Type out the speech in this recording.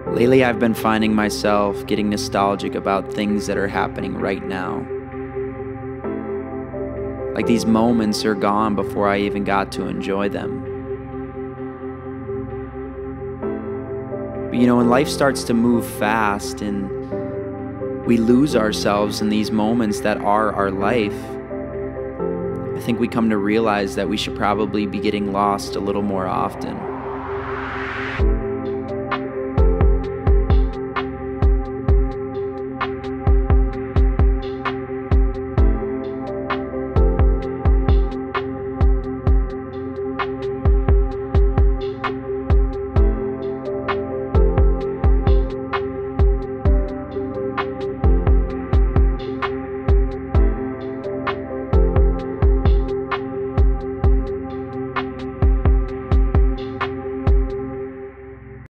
Lately, I've been finding myself getting nostalgic about things that are happening right now. Like these moments are gone before I even got to enjoy them. But when life starts to move fast and we lose ourselves in these moments that are our life, I think we come to realize that we should probably be getting lost a little more often.